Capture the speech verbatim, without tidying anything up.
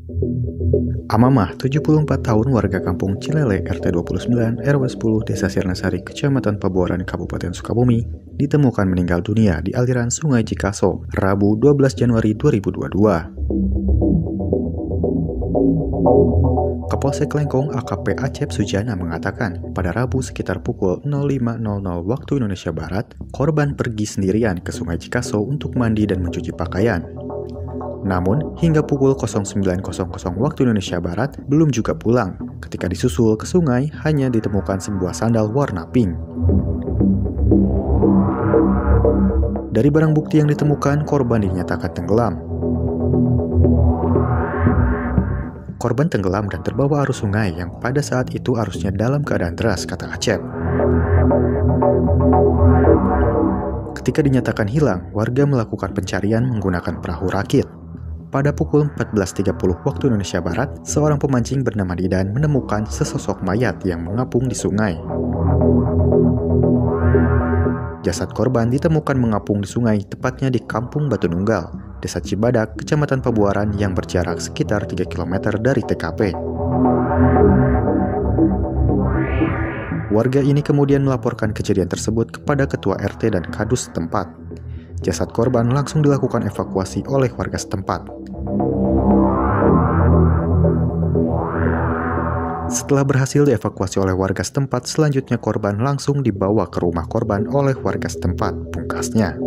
Amamah, tujuh puluh empat tahun, warga kampung Cilele, R T dua puluh sembilan, R W sepuluh, Desa Sirnasari, Kecamatan Pabuaran, Kabupaten Sukabumi, ditemukan meninggal dunia di aliran Sungai Cikaso, Rabu dua belas Januari dua ribu dua puluh dua. Kapolsek Lengkong A K P Acep Sujana mengatakan, pada Rabu sekitar pukul nol lima nol nol waktu Indonesia Barat, korban pergi sendirian ke Sungai Cikaso untuk mandi dan mencuci pakaian. Namun, hingga pukul sembilan waktu Indonesia Barat, belum juga pulang. Ketika disusul ke sungai, hanya ditemukan sebuah sandal warna pink. Dari barang bukti yang ditemukan, korban dinyatakan tenggelam. Korban tenggelam dan terbawa arus sungai yang pada saat itu arusnya dalam keadaan deras, kata Acep. Ketika dinyatakan hilang, warga melakukan pencarian menggunakan perahu rakit. Pada pukul empat belas tiga puluh waktu Indonesia Barat, seorang pemancing bernama Didan menemukan sesosok mayat yang mengapung di sungai. Jasad korban ditemukan mengapung di sungai, tepatnya di Kampung Batu Nunggal, Desa Cibadak, Kecamatan Pabuaran yang berjarak sekitar tiga kilometer dari T K P. Warga ini kemudian melaporkan kejadian tersebut kepada Ketua R T dan Kadus setempat. Jasad korban langsung dilakukan evakuasi oleh warga setempat. Setelah berhasil dievakuasi oleh warga setempat, selanjutnya korban langsung dibawa ke rumah korban oleh warga setempat, pungkasnya.